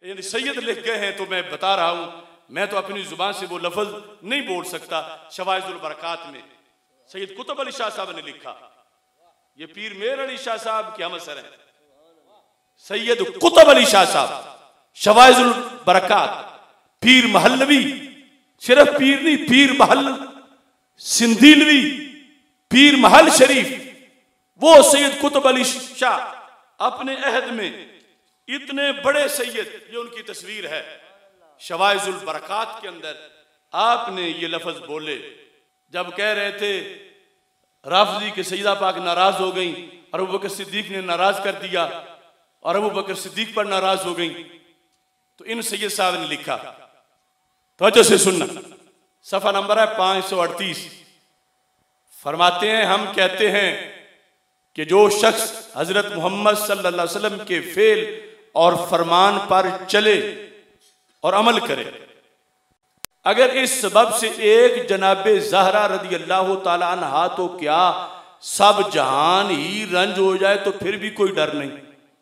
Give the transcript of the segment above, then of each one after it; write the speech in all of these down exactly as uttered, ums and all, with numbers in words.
यानी सैयद लिख गए हैं तो मैं बता रहा हूं, मैं तो अपनी जुबान से वो लफ्ज नहीं बोल सकता। शवाइजुल बरकात में सैयद कुतुब अली शाह साहब ने लिखा, ये पीर मेर अली शाह साहब के हम असर है। सैयद कुतुब अली शाह साहब शवाइजुल बरकात, पीर महलवी, सिर्फ पीर नहीं, पीर महल सिंधीलवी, पीर महल शरीफ, वो सैयद कुतुब अली शाह अपने अहद में इतने बड़े सैयद, ये उनकी तस्वीर है शवाइजुल बरकात के अंदर। आपने ये लफ्ज बोले जब कह रहे थे राफजी के सैयदा पाक नाराज हो गई और अबू बकर सिद्दीक ने नाराज कर दिया और अबू बकर सिद्दीक पर नाराज हो गई, तो इन सैयद साहब ने लिखा, तो से सुनना, सफा नंबर है पांच सौ अड़तीस। फरमाते हैं हम कहते हैं कि जो शख्स हजरत मोहम्मद सल्लल्लाहु अलैहि वसल्लम के फेल और फरमान पर चले और अमल करे, अगर इस सबब से एक जनाबे ज़हरा रदी अल्लाह ताला अन्हा तो क्या सब जहान ही रंज हो जाए तो फिर भी कोई डर नहीं।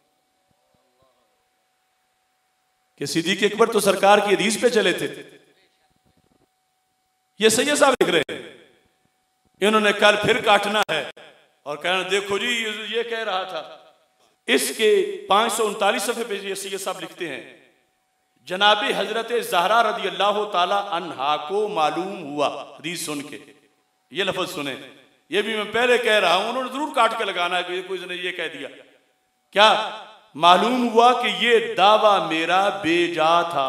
कि सिद्दीक़ अकबर तो सरकार की हदीस पे चले थे, ये सैयद साहब लिख रहे हैं। इन्होंने कल फिर काटना है और कहना देखो जी ये कह रहा था। इसके पांच सौ उनतालीस सफ़े पे ये सैयद साहब लिखते हैं, जनाबे हजरत ज़हरा रदी अल्लाह ताला अन्हा को मालूम हुआ, हदीस सुन के ये लफ्ज सुने, ये भी मैं पहले कह रहा हूं, उन्होंने जरूर काट के लगाना है कि कोई ने ये कह दिया। क्या मालूम हुआ कि ये दावा मेरा बेजा था।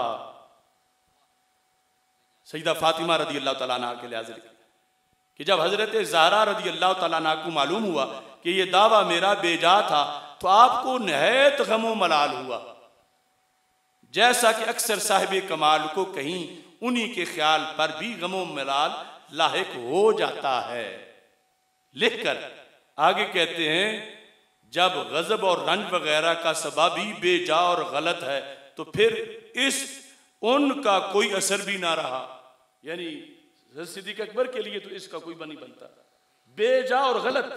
सैयदा फातिमा रदी अल्लाह ताला अन्हा के लिहाज कि जब हजरत ज़हरा रदी अल्लाह ताला अन्हा को मालूम हुआ कि ये दावा मेरा बेजा था तो आपको नहायत गमो मलाल हुआ, जैसा कि अक्सर साहिब कमाल को कहीं उन्हीं के ख्याल पर भी गमो मलाल लाहिक हो जाता है। लिखकर आगे कहते हैं जब गजब और रंज वगैरह का सबब ही बेजा और गलत है तो फिर इस उनका कोई असर भी ना रहा, यानी सिद्दीक़ अकबर के लिए तो इसका कोई बनी बनता, बेजा और गलत।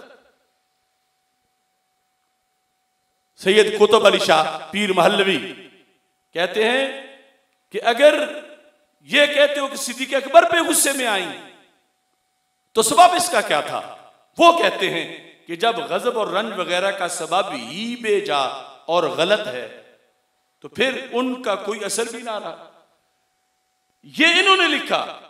सैयद कुतुब अली शाह पीर महलवी कहते हैं कि अगर ये कहते हो कि सिद्दीक़ अकबर पे गुस्से में आई तो सबब इसका क्या था। वो कहते हैं कि जब गजब और रंज वगैरह का सबब ही बेजा और गलत है तो फिर उनका कोई असर भी ना रहा। ये इन्होंने लिखा।